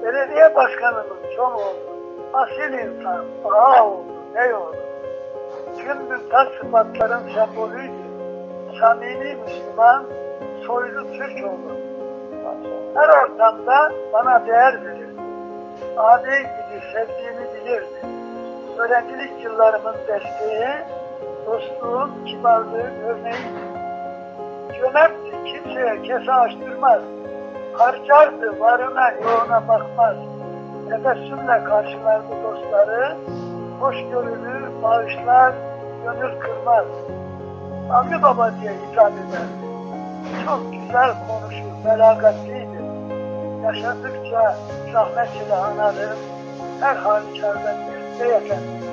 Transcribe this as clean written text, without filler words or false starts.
Belediye başkanımız çok oldu. Asil insan, ağa oldu, bey oldu. Tüm mümtaz sıfatların sembolüydü. Samimi Müslüman, soylu Türk oldu. Her ortamda bana değer verirdi. Ağabey gibi sevdiğimi bilirdi. Öğrencilik yıllarımın desteği, dostluğun, kibarlığın örneğiydi. Cömertti, kimseye kese açtırmaz. Harcardı, varına yoğuna bakmaz. Tebessümle karşılardı dostları, hoşgörülü, bağışlar, gönül kırmaz. Avni Baba diye hitap eder. Çok güzel konuşur, felakatliydi. Yaşadıkça rahmet ile anarım, her halükarda bir beyefendi.